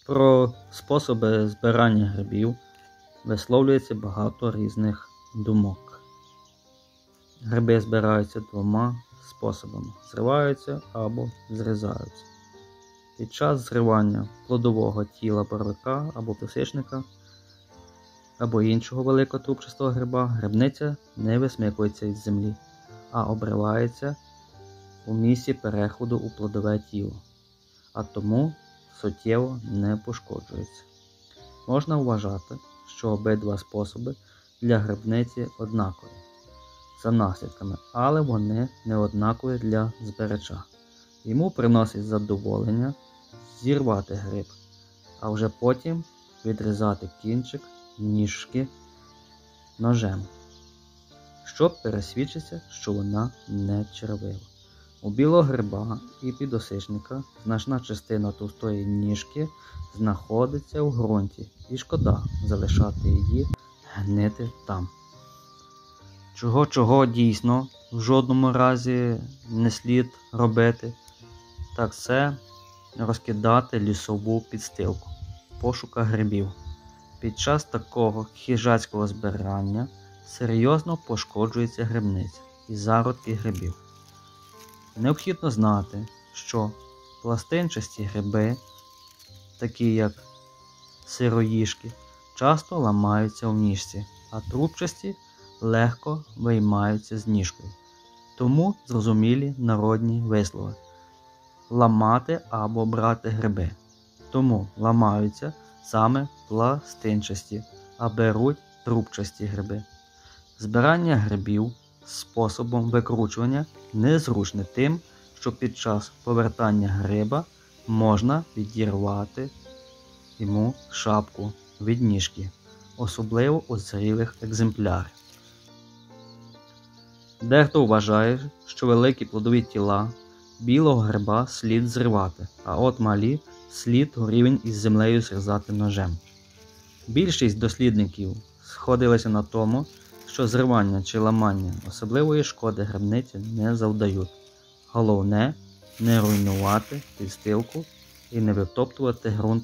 Про способи збирання грибів висловлюється багато різних думок. Гриби збираються двома способами – зриваються або зрізаються. Під час зривання плодового тіла боровика або писишника або іншого великого трубчастого гриба грибниця не висмикується із землі, а обривається у місці переходу у плодове тіло, а тому суттєво не пошкоджується. Можна вважати, що обидва способи для грибниці однакові за наслідками, але вони не однакові для збирача. Йому приносить задоволення зірвати гриб, а вже потім відрізати кінчик ніжки ножем, щоб пересвідчитися, що вона не червива. У білого гриба і підосичника значна частина товстої ніжки знаходиться в ґрунті, і шкода залишати її гнити там. Чого дійсно в жодному разі не слід робити, так це розкидати лісову підстилку в пошуках грибів. Під час такого хижацького збирання серйозно пошкоджується грибниця і зародки грибів. Необхідно знати, що пластинчасті гриби, такі як сироїжки, часто ламаються в ніжці, а трубчасті легко виймаються з ніжкою. Тому зрозумілі народні вислови – ламати або брати гриби. Тому ламаються саме пластинчасті, а беруть трубчасті гриби. Збирання грибів способом викручування незручне тим, що під час повертання гриба можна відірвати йому шапку від ніжки, особливо у зрілих екземплярів. Дехто вважає, що великі плодові тіла білого гриба слід зривати, а от малі слід врівень із землею зрізати ножем. Більшість дослідників сходилися на тому, що зривання чи ламання особливої шкоди грибниці не завдають. Головне – не руйнувати підстилку і не витоптувати ґрунт.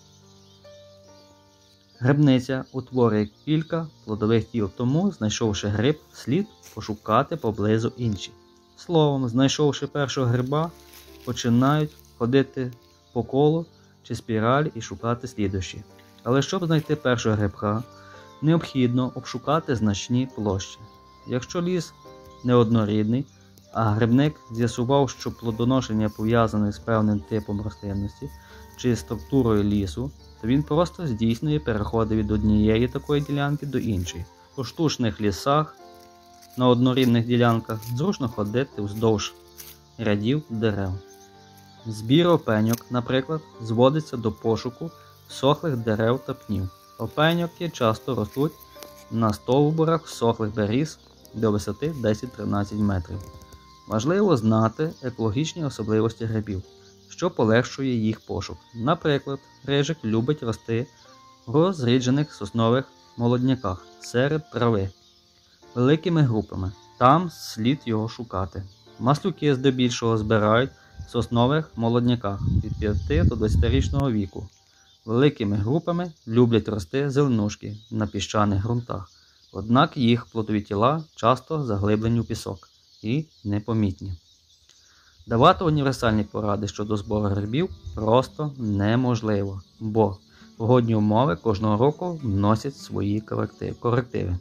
Грибниця утворює кілька плодових тіл, тому, знайшовши гриб, слід пошукати поблизу інші. Словом, знайшовши першого гриба, починають ходити по колу чи спіралі і шукати слідущі. Але щоб знайти першого грибка, необхідно обшукати значні площі. Якщо ліс неоднорідний, а грибник з'ясував, що плодоношення пов'язане з певним типом рослинності чи структурою лісу, то він просто здійснює переходи від однієї такої ділянки до іншої. У штучних лісах на однорідних ділянках зручно ходити вздовж рядів дерев. Збір опеньок, наприклад, зводиться до пошуку всохлих дерев та пнів. Опеньки часто ростуть на стовбурах всохлих беріз до висоти 10-13 метрів. Важливо знати екологічні особливості грибів, що полегшує їх пошук. Наприклад, рижик любить рости в розріджених соснових молодняках серед трави великими групами. Там слід його шукати. Маслюки здебільшого збирають в соснових молодняках від 5 до 20-річного віку. Великими групами люблять рости зеленушки на піщаних ґрунтах, однак їх плодові тіла часто заглиблені у пісок і непомітні. Давати універсальні поради щодо збору грибів просто неможливо, бо погодні умови кожного року вносять свої корективи.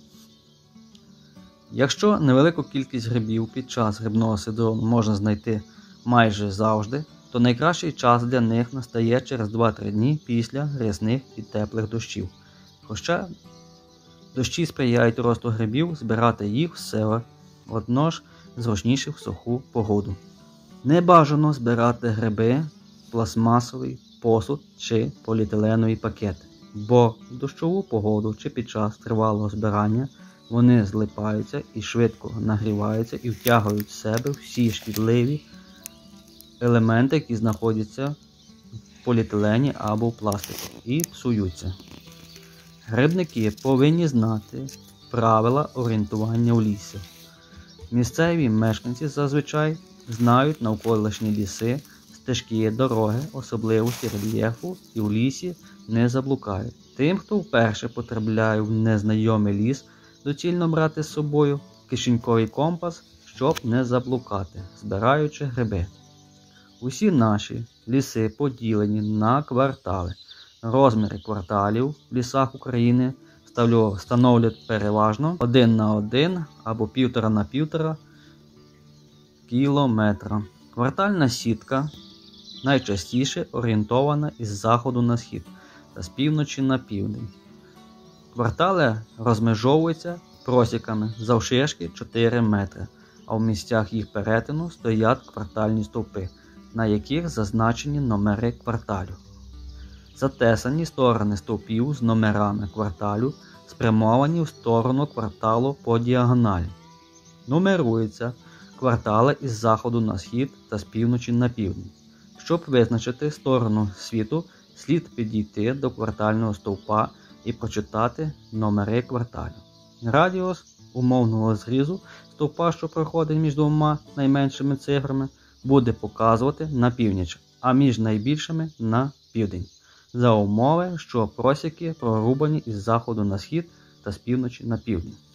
Якщо невелику кількість грибів під час грибного сезону можна знайти майже завжди, то найкращий час для них настає через 2-3 дні після рясних і теплих дощів. Хоча дощі сприяють росту грибів, збирати їх все одно ж зручніше в суху погоду. Не бажано збирати гриби в пластмасовий посуд чи поліетиленові пакети, бо в дощову погоду чи під час тривалого збирання вони злипаються і швидко нагріваються і втягують в себе всі шкідливі елементи, які знаходяться в поліетилені або в пластику, і псуються. Грибники повинні знати правила орієнтування в лісі. Місцеві мешканці зазвичай знають навколишні ліси з стежки, дороги, особливості рельєфу і в лісі не заблукають. Тим, хто вперше потрапляє в незнайомий ліс, доцільно брати з собою кишеньковий компас, щоб не заблукати, збираючи гриби. Усі наші ліси поділені на квартали. Розміри кварталів в лісах України становлять переважно 1 на 1 або 1,5 на 1,5 кілометра. Квартальна сітка найчастіше орієнтована із заходу на схід та з півночі на південь. Квартали розмежовуються просіками завширшки 4 метри, а в місцях їх перетину стоять квартальні стовпи, на яких зазначені номери кварталів. Затесані сторони стовпів з номерами кварталю спрямовані в сторону кварталу по діагоналі. Нумеруються квартали із заходу на схід та з півночі на південь. Щоб визначити сторону світу, слід підійти до квартального стовпа і прочитати номери кварталів. Радіус умовного зрізу стовпа, що проходить між двома найменшими цифрами, буде показувати на північ, а між найбільшими – на південь, за умови, що просіки прорубані із заходу на схід та з півночі на південь.